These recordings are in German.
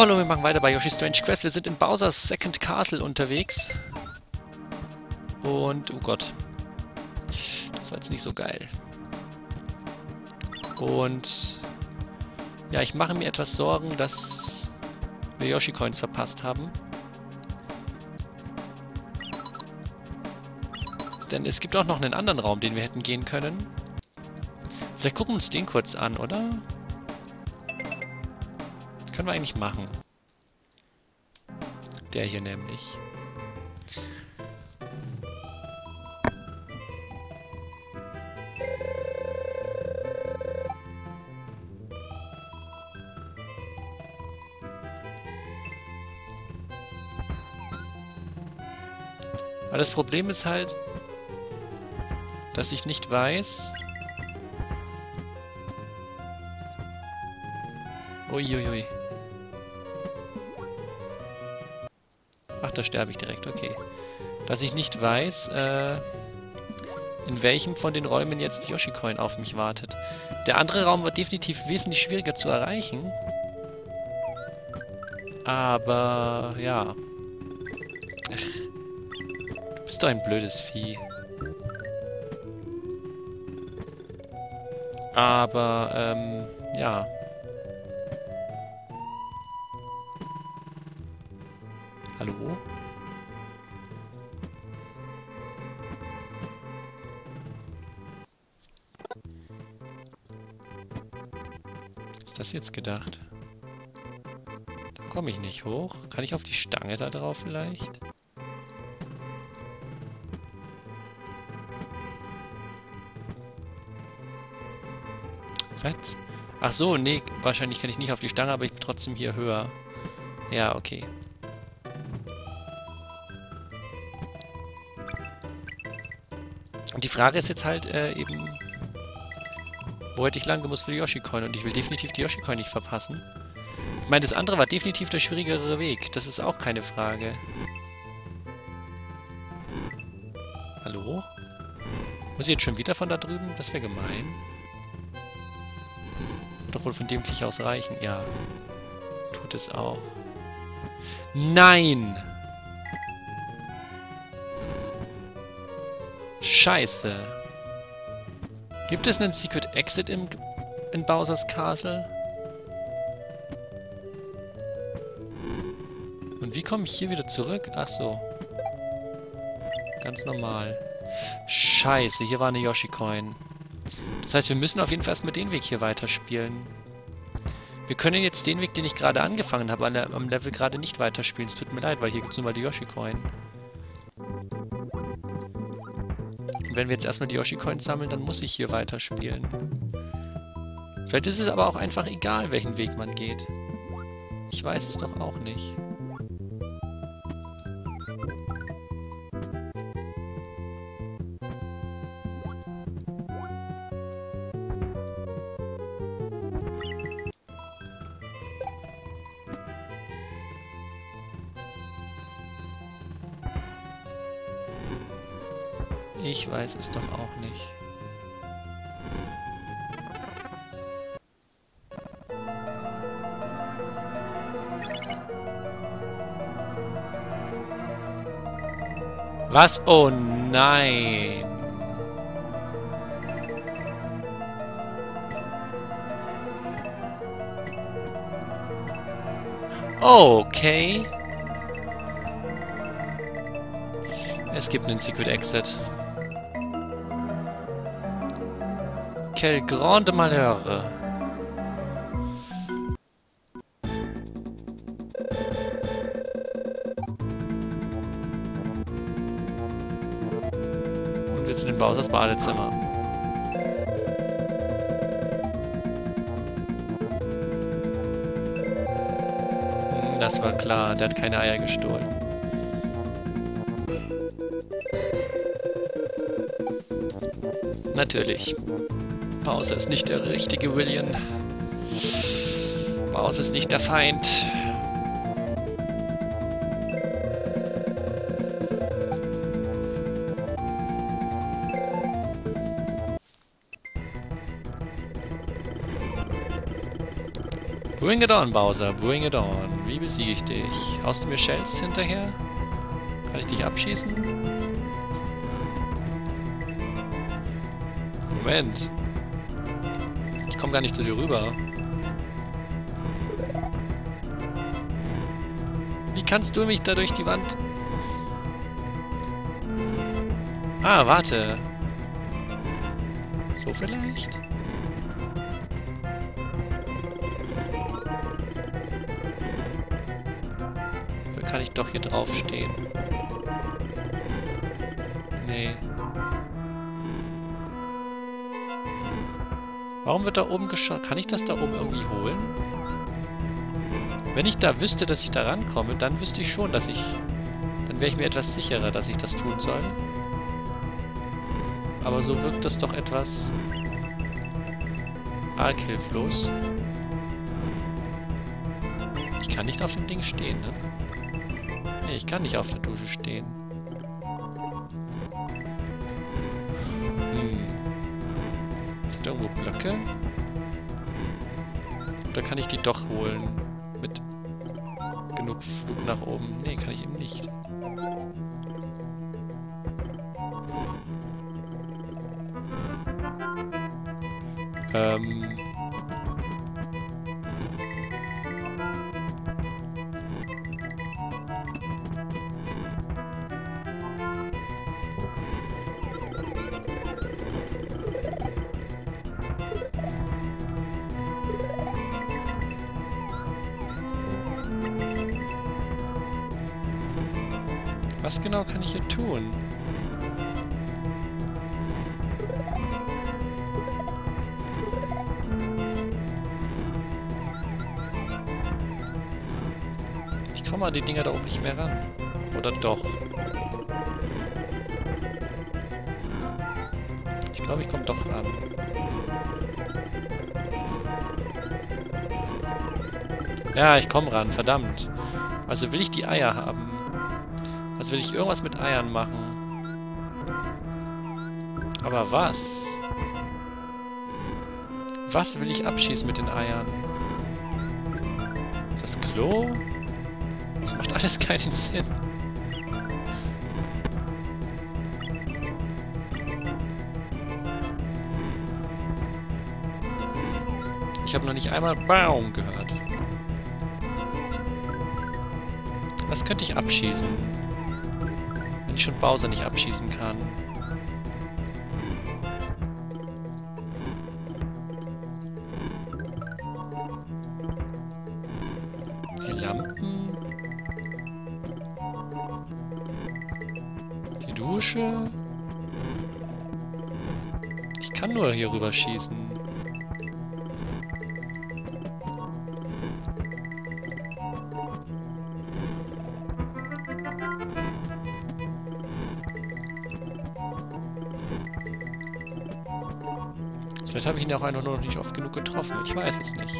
Hallo, wir machen weiter bei Yoshi's Strange Quest. Wir sind in Bowser's Second Castle unterwegs. Und, oh Gott. Das war jetzt nicht so geil. Und, ja, ich mache mir etwas Sorgen, dass wir Yoshi-Coins verpasst haben. Denn es gibt auch noch einen anderen Raum, den wir hätten gehen können. Vielleicht gucken wir uns den kurz an, oder? Können wir eigentlich machen. Der hier nämlich. Aber das Problem ist halt, dass ich nicht weiß... Uiuiui. Ach, da sterbe ich direkt, okay. Dass ich nicht weiß, in welchem von den Räumen jetzt die Yoshi-Coin auf mich wartet. Der andere Raum wird definitiv wesentlich schwieriger zu erreichen. Aber, ja. Ach, du bist doch ein blödes Vieh. Aber, ja. Hallo? Ist das jetzt gedacht? Da komme ich nicht hoch. Kann ich auf die Stange da drauf vielleicht? Was? Ach so, nee, wahrscheinlich kann ich nicht auf die Stange, aber ich bin trotzdem hier höher. Ja, okay. Und die Frage ist jetzt halt eben, wo hätte ich lang gemusst für die Yoshi-Coin? Und ich will definitiv die Yoshi-Coin nicht verpassen. Ich meine, das andere war definitiv der schwierigere Weg. Das ist auch keine Frage. Hallo? Muss ich jetzt schon wieder von da drüben? Das wäre gemein. Das wird doch wohl von dem Viech aus reichen. Ja. Tut es auch. Nein! Scheiße. Gibt es einen Secret Exit in Bowser's Castle? Und wie komme ich hier wieder zurück? Ach so. Ganz normal. Scheiße, hier war eine Yoshi-Coin. Das heißt, wir müssen auf jeden Fall erstmal den Weg hier weiterspielen. Wir können jetzt den Weg, den ich gerade angefangen habe, am Level gerade nicht weiterspielen. Es tut mir leid, weil hier gibt es nur mal die Yoshi-Coin. Und wenn wir jetzt erstmal die Yoshi-Coins sammeln, dann muss ich hier weiterspielen. Vielleicht ist es aber auch einfach egal, welchen Weg man geht. Ich weiß es doch auch nicht. Ich weiß es doch auch nicht. Was? Oh nein! Okay. Es gibt einen Secret Exit. Quel grande malheur. Und wir sind in Bowsers Badezimmer. Das war klar, der hat keine Eier gestohlen. Natürlich. Bowser ist nicht der richtige William. Bowser ist nicht der Feind. Bring it on, Bowser, bring it on. Wie besiege ich dich? Haust du mir Shells hinterher? Kann ich dich abschießen? Moment. Ich komme gar nicht zu dir rüber. Wie kannst du mich da durch die Wand... Ah, warte. So vielleicht? Oder kann ich doch hier draufstehen? Nee. Warum wird da oben geschossen? Kann ich das da oben irgendwie holen? Wenn ich da wüsste, dass ich da rankomme, dann wüsste ich schon, dass ich... Dann wäre ich mir etwas sicherer, dass ich das tun soll. Aber so wirkt das doch etwas... arg hilflos. Ich kann nicht auf dem Ding stehen, ne? Nee, ich kann nicht auf der Dusche stehen. Sind da irgendwo Blöcke? Oder kann ich die doch holen? Mit genug Flug nach oben? Nee, kann ich eben nicht. Was genau kann ich hier tun? Ich komme an die Dinger da oben nicht mehr ran. Oder doch? Ich glaube, ich komme doch ran. Ja, ich komme ran, verdammt. Also will ich die Eier haben. Also will ich irgendwas mit Eiern machen. Aber was? Was will ich abschießen mit den Eiern? Das Klo? Das macht alles keinen Sinn. Ich habe noch nicht einmal Baum gehört. Was könnte ich abschießen? Wenn ich schon Bowser nicht abschießen kann. Die Lampen. Die Dusche. Ich kann nur hier rüber schießen. Vielleicht habe ich ihn auch einfach nur noch nicht oft genug getroffen. Ich weiß es nicht.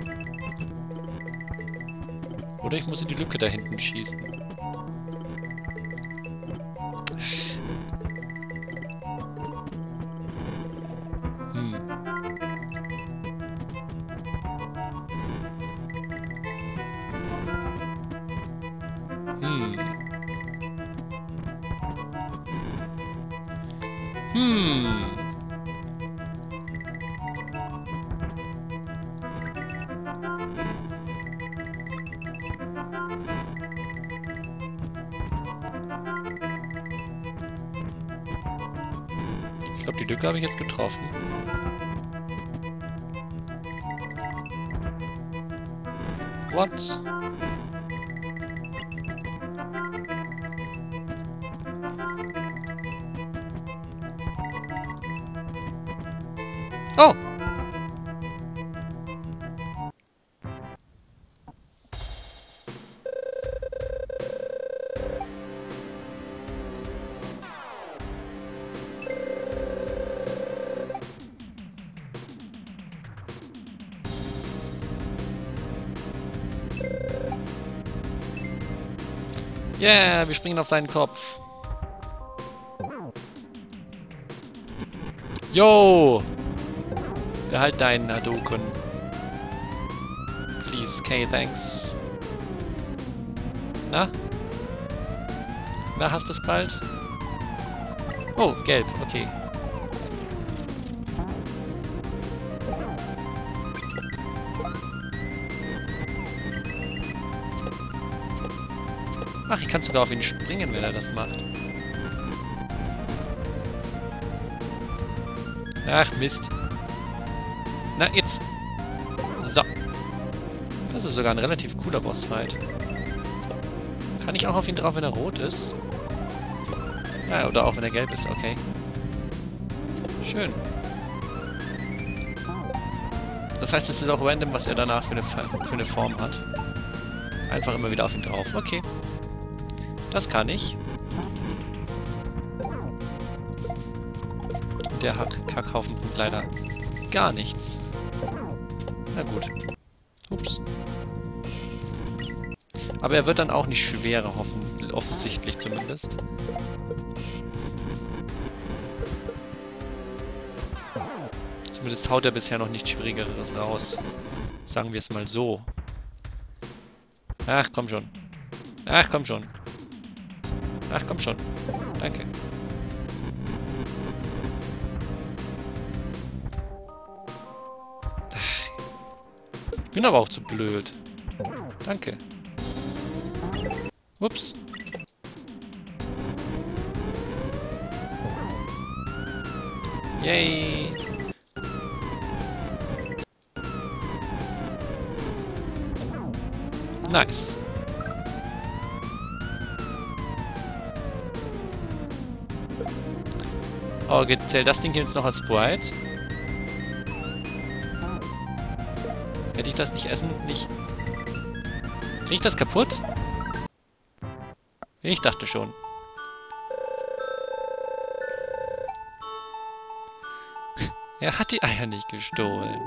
Oder ich muss in die Lücke da hinten schießen. Ich glaube, die Lücke habe ich jetzt getroffen. What? Oh! Yeah, wir springen auf seinen Kopf. Yo! Behalt deinen Hadouken. please. Okay, thanks. Na? Na, hast du es bald? Oh, gelb, okay. Ach, ich kann sogar auf ihn springen, wenn er das macht. Ach, Mist. Na, jetzt. So. Das ist sogar ein relativ cooler Bossfight. Kann ich auch auf ihn drauf, wenn er rot ist? Ja, oder auch wenn er gelb ist, okay. Schön. Das heißt, es ist auch random, was er danach für eine Form hat. Einfach immer wieder auf ihn drauf. Okay. Das kann ich. Der Kackhaufen bringt leider gar nichts. Na gut. Ups. Aber er wird dann auch nicht schwerer, offensichtlich zumindest. Zumindest haut er bisher noch nichts Schwierigeres raus. Sagen wir es mal so. Ach, komm schon. Ach, komm schon. Ach, komm schon. Danke. Ach. Ich bin aber auch zu blöd. Danke. Ups. Yay. Nice. Oh, zählt das Ding hier jetzt noch als Sprite? Hätte ich das nicht essen? Nicht. Krieg ich das kaputt? Ich dachte schon. Er hat die Eier nicht gestohlen.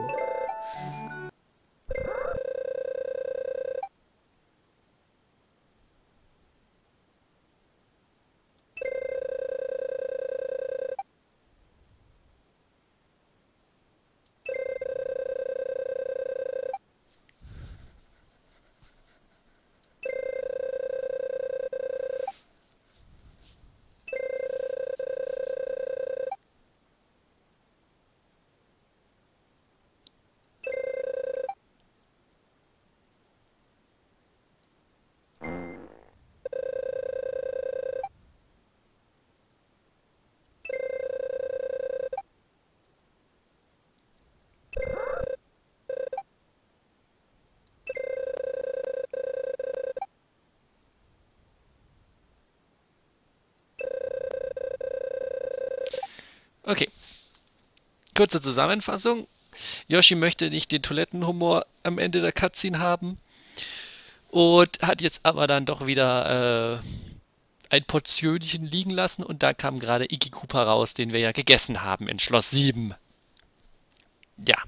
Okay. Kurze Zusammenfassung. Yoshi möchte nicht den Toilettenhumor am Ende der Cutscene haben und hat jetzt aber dann doch wieder ein Portionchen liegen lassen und da kam gerade Iggy Koopa raus, den wir ja gegessen haben in Schloss 7. Ja.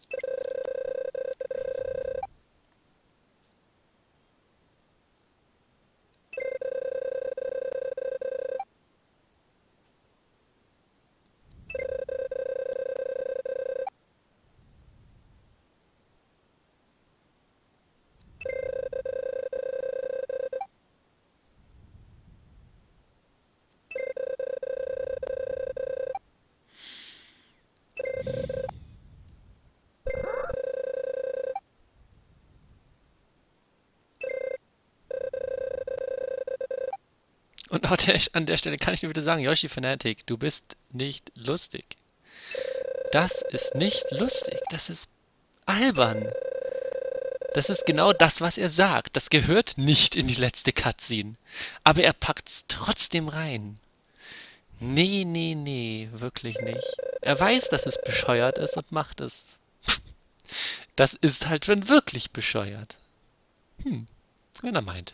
Und auch an der Stelle kann ich nur wieder sagen, Yoshi Fanatic, du bist nicht lustig. Das ist nicht lustig. Das ist albern. Das ist genau das, was er sagt. Das gehört nicht in die letzte Cutscene. Aber er packt's trotzdem rein. Nee, nee, nee, wirklich nicht. Er weiß, dass es bescheuert ist und macht es. Das ist halt wenn wirklich bescheuert. Wenn er meint.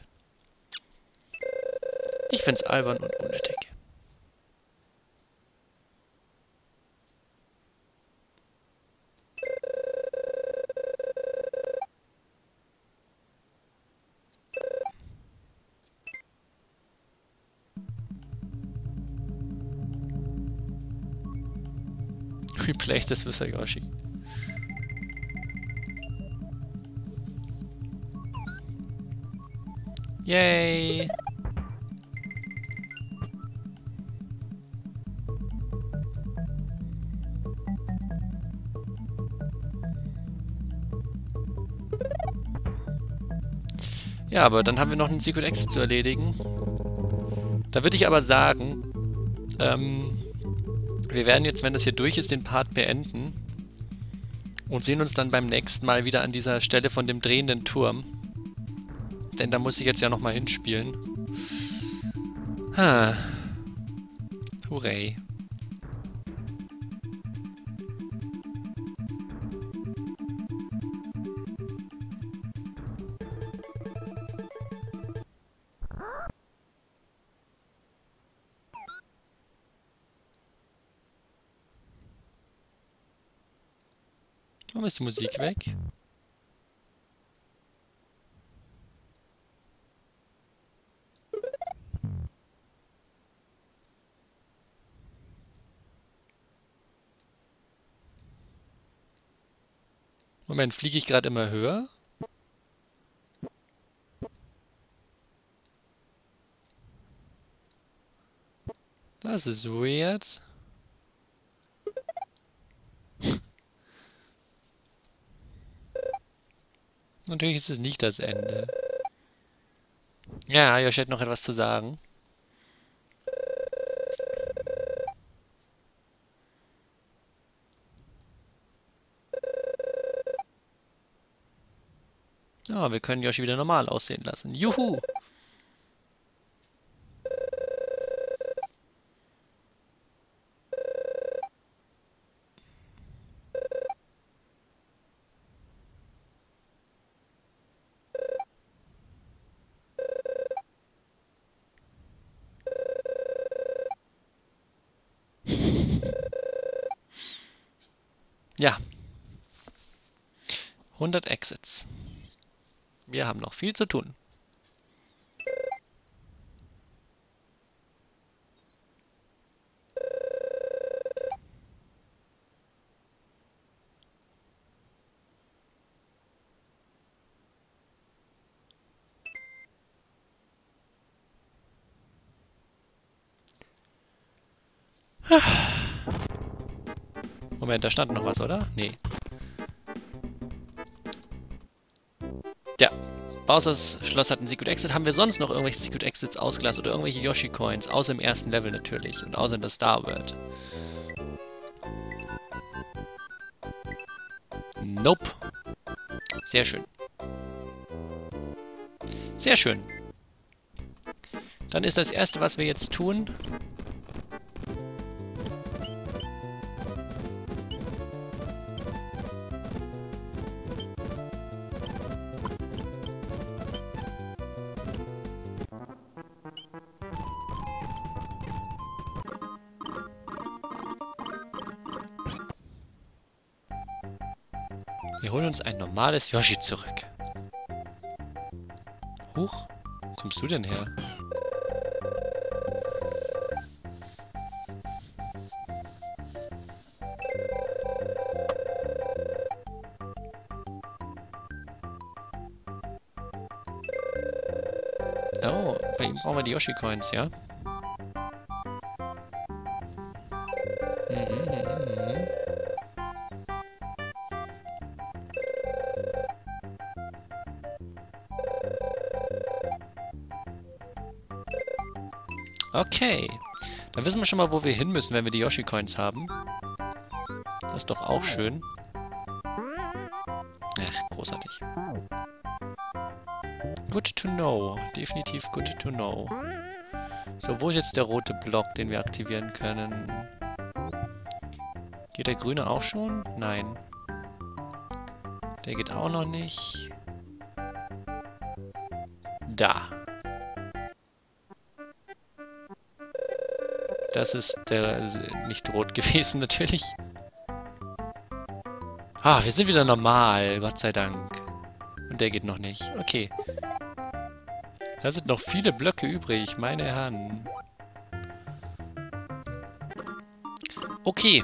Ich find's albern und unnötig. Replace this with a Yoshi. Yay! Ja, aber dann haben wir noch einen Secret Exit zu erledigen. Da würde ich aber sagen, wir werden jetzt, wenn das hier durch ist, den Part beenden. Und sehen uns dann beim nächsten Mal wieder an dieser Stelle von dem drehenden Turm. Denn da muss ich jetzt ja nochmal hinspielen. Hooray. Warum ist die Musik weg? Moment, fliege ich gerade immer höher? Das ist weird. Natürlich ist es nicht das Ende. Ja, Yoshi hat noch etwas zu sagen. Ja, wir können Yoshi wieder normal aussehen lassen. Juhu! Ja. 100 Exits. Wir haben noch viel zu tun. Moment, da stand noch was, oder? Nee. Ja. Bowsers Schloss hat einen Secret Exit. Haben wir sonst noch irgendwelche Secret Exits ausgelassen oder irgendwelche Yoshi-Coins? Außer im ersten Level natürlich. Und außer in der Star World. Nope. Sehr schön. Sehr schön. Dann ist das erste, was wir jetzt tun... Wir holen uns ein normales Yoshi zurück. Huch, wo kommst du denn her? Oh, bei ihm brauchen wir die Yoshi-Coins, ja? Okay. Dann wissen wir schon mal, wo wir hin müssen, wenn wir die Yoshi-Coins haben. Das ist doch auch schön. Ach, großartig. Good to know. Definitiv good to know. So, wo ist jetzt der rote Block, den wir aktivieren können? Geht der grüne auch schon? Nein. Der geht auch noch nicht. Da. Das ist der nicht rot gewesen, natürlich. Ah, wir sind wieder normal, Gott sei Dank. Und der geht noch nicht. Okay. Da sind noch viele Blöcke übrig, meine Herren. Okay.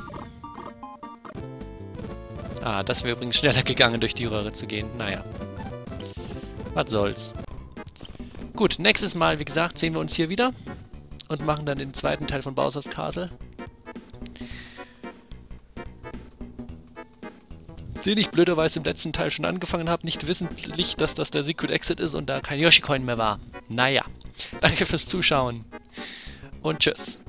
Ah, das wäre übrigens schneller gegangen, durch die Röhre zu gehen. Naja. Was soll's. Gut, nächstes Mal, wie gesagt, sehen wir uns hier wieder und machen dann den zweiten Teil von Bowser's Castle. Den ich blöderweise im letzten Teil schon angefangen habe, nicht wissentlich, dass das der Secret Exit ist und da kein Yoshi-Coin mehr war. Naja, danke fürs Zuschauen und tschüss.